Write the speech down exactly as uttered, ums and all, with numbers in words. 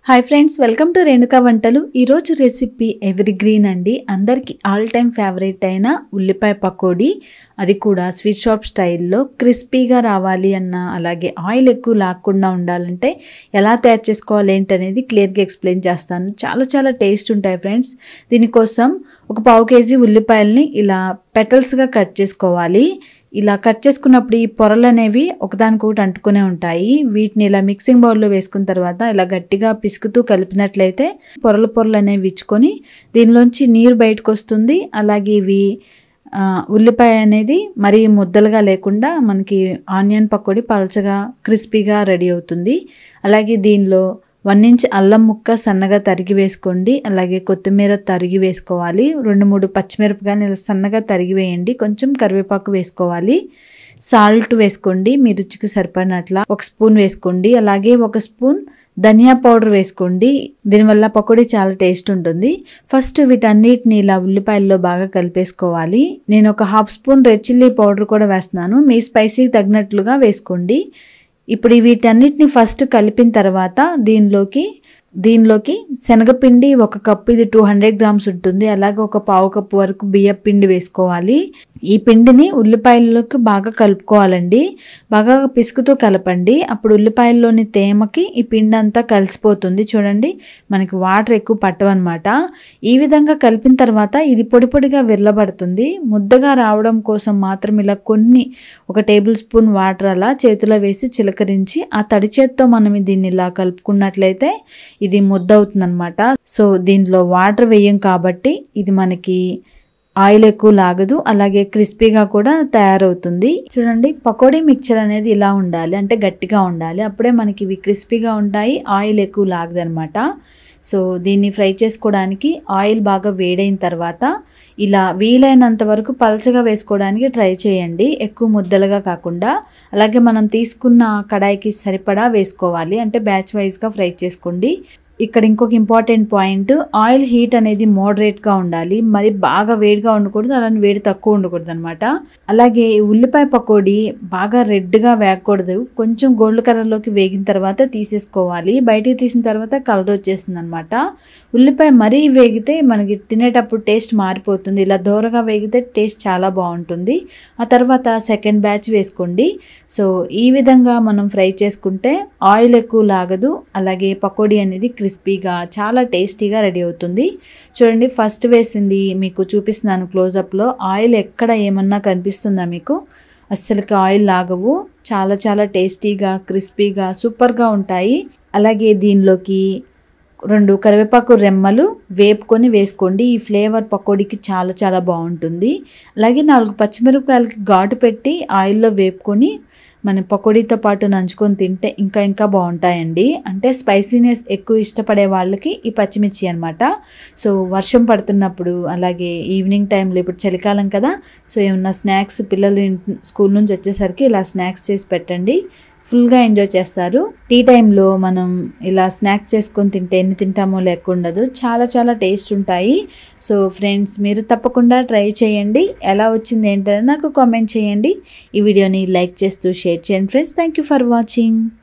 Hi friends, welcome to Renuka వంటలు. ఈరోజు recipe ever green అండి. అందరికీ ఆల్ టైమ్ ఫేవరెట్ అయిన ఉల్లిపాయ పకోడీ, అది కూడా స్వీట్ షాప్ స్టైల్లో క్రిస్పీగా రావాలి అన్న, అలాగే ఆయిల్ ఎక్కువ లాక్కుండా ఉండాలంటే ఎలా తయారు చేసుకోవాలి ఏంటనేది క్లియర్గా ఎక్స్ప్లెయిన్ చేస్తాను. చాలా చాలా టేస్ట్ ఉంటాయి ఫ్రెండ్స్. దీనికోసం ఒక పావు కేజీ ఉల్లిపాయల్ని ఇలా పెటల్స్గా కట్ చేసుకోవాలి. ఇలా కట్ చేసుకున్నప్పుడు ఈ పొరలు అనేవి ఒకదానికొకటి అంటుకునే ఉంటాయి. వీటిని ఇలా మిక్సింగ్ బౌల్లో వేసుకున్న తర్వాత ఇలా గట్టిగా పిసుకుతూ కలిపినట్లయితే పొరలు పొరలు అనేవి విచ్చుకొని దీనిలోంచి నీరు బయటకు వస్తుంది. అలాగే ఇవి ఉల్లిపాయ అనేది మరీ ముద్దలుగా లేకుండా మనకి ఆనియన్ పకోడీ పల్చగా క్రిస్పీగా రెడీ అవుతుంది. అలాగే దీనిలో వన్ ఇంచ్ అల్లం ముక్క సన్నగా తరిగి వేసుకోండి. అలాగే కొత్తిమీర తరిగి వేసుకోవాలి. రెండు మూడు పచ్చిమిరపకాయలు ఇలా సన్నగా తరిగి వేయండి. కొంచెం కరివేపాకు వేసుకోవాలి. సాల్ట్ వేసుకోండి మీ రుచికి సరిపడినట్ల. ఒక స్పూన్ వేసుకోండి. అలాగే ఒక స్పూన్ ధనియా పౌడర్ వేసుకోండి. దీనివల్ల పకోడీ చాలా టేస్ట్ ఉంటుంది. ఫస్ట్ వీటన్నిటిని ఇలా ఉల్లిపాయల్లో బాగా కలిపేసుకోవాలి. నేను ఒక half spoon red chilli powder కూడా వేస్తున్నాను. మీ స్పైసీకి తగినట్లుగా వేసుకోండి. ఇప్పుడు వీటన్నిటిని ఫస్ట్ కలిపిన తర్వాత దీనిలోకి దీనిలోకి శనగపిండి ఒక కప్పు, ఇది టూ హండ్రెడ్ గ్రామ్స్ ఉంటుంది. అలాగే ఒక పావు కప్పు వరకు బియ్యం పిండి వేసుకోవాలి. ఈ పిండిని ఉల్లిపాయల్లోకి బాగా కలుపుకోవాలండి. బాగా పిసుకుతూ కలపండి. అప్పుడు ఉల్లిపాయల్లోని తేమకి ఈ పిండి అంతా కలిసిపోతుంది. చూడండి, మనకి వాటర్ ఎక్కువ పట్టవన్నమాట. ఈ విధంగా కలిపిన తర్వాత ఇది పొడి పొడిగా విరలబడుతుంది. ముద్దగా రావడం కోసం మాత్రం ఇలా కొన్ని ఒక టేబుల్ స్పూన్ వాటర్ అలా చేతిలో వేసి చిలకరించి ఆ తడి చేత్తో మనం దీన్ని ఇలా కలుపుకున్నట్లయితే ఇది ముద్ద అవుతుంది అనమాట. సో దీనిలో వాటర్ వేయం కాబట్టి ఇది మనకి ఆయిల్ ఎక్కువ లాగదు, అలాగే క్రిస్పీగా కూడా తయారవుతుంది. చూడండి, పకోడీ మిక్చర్ అనేది ఇలా ఉండాలి, అంటే గట్టిగా ఉండాలి. అప్పుడే మనకి ఇవి క్రిస్పీగా ఉంటాయి, ఆయిల్ ఎక్కువ లాగదు అనమాట. సో దీన్ని ఫ్రై చేసుకోవడానికి ఆయిల్ బాగా వేడైన తర్వాత ఇలా వీలైనంత వరకు పల్చగా వేసుకోవడానికి ట్రై చేయండి, ఎక్కువ ముద్దలుగా కాకుండా. అలాగే మనం తీసుకున్న కడాయికి సరిపడా వేసుకోవాలి, అంటే బ్యాచ్ వైజ్గా ఫ్రై చేసుకోండి. ఇక్కడ ఇంకొక ఇంపార్టెంట్ పాయింట్, ఆయిల్ హీట్ అనేది మోడరేట్గా ఉండాలి, మరి బాగా వేడిగా ఉండకూడదు, అలానే వేడి తక్కువ ఉండకూడదు అనమాట. అలాగే ఉల్లిపాయ పకోడీ బాగా రెడ్గా వేగకూడదు, కొంచెం గోల్డ్ కలర్లోకి వేగిన తర్వాత తీసేసుకోవాలి. బయటికి తీసిన తర్వాత కలర్ వచ్చేస్తుంది అనమాట. ఉల్లిపాయ మరీ వేగితే మనకి తినేటప్పుడు టేస్ట్ మారిపోతుంది. ఇలా దూరగా వేగితే టేస్ట్ చాలా బాగుంటుంది. ఆ తర్వాత సెకండ్ బ్యాచ్ వేసుకోండి. సో ఈ విధంగా మనం ఫ్రై చేసుకుంటే ఆయిల్ ఎక్కువ లాగదు, అలాగే పకోడీ అనేది క్రిస్పీగా చాలా టేస్టీగా రెడీ అవుతుంది. చూడండి, ఫస్ట్ వేసింది మీకు చూపిస్తున్నాను క్లోజప్లో. ఆయిల్ ఎక్కడ ఏమన్నా కనిపిస్తుందా మీకు? అస్సలుకి ఆయిల్ లాగవు, చాలా చాలా టేస్టీగా క్రిస్పీగా సూపర్గా ఉంటాయి. అలాగే దీనిలోకి రెండు కరివేపాకు రెమ్మలు వేపుకొని వేసుకోండి. ఈ ఫ్లేవర్ పకోడీకి చాలా చాలా బాగుంటుంది. అలాగే నాలుగు పచ్చిమిరపకాయలకి ఘాటు పెట్టి ఆయిల్లో వేపుకొని మన పకోడీతో పాటు నంచుకొని తింటే ఇంకా ఇంకా బాగుంటాయండి. అంటే స్పైసీనెస్ ఎక్కువ ఇష్టపడే వాళ్ళకి ఈ పచ్చిమిర్చి అనమాట. సో వర్షం పడుతున్నప్పుడు, అలాగే ఈవినింగ్ టైంలో, ఇప్పుడు చలికాలం కదా, సో ఏమన్నా స్నాక్స్ పిల్లలు స్కూల్ నుంచి వచ్చేసరికి ఇలా స్నాక్స్ చేసి పెట్టండి, ఫుల్గా ఎంజాయ్ చేస్తారు. టీ టైంలో మనం ఇలా స్నాక్స్ చేసుకొని తింటే ఎన్ని తింటామో లేకుండదు, చాలా చాలా టేస్ట్ ఉంటాయి. సో ఫ్రెండ్స్, మీరు తప్పకుండా ట్రై చేయండి. ఎలా వచ్చింది ఏంటనేది నాకు కామెంట్ చేయండి. ఈ వీడియోని లైక్ చేస్తూ షేర్ చేయండి friends. Thank you for watching.